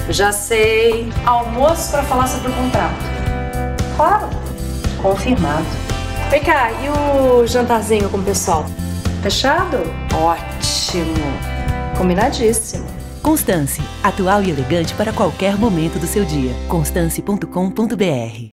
Já sei. Almoço para falar sobre o contrato. Claro. Confirmado. Vem cá, e o jantarzinho com o pessoal? Fechado? Ótimo. Combinadíssimo. Constance, atual e elegante para qualquer momento do seu dia. Constance.com.br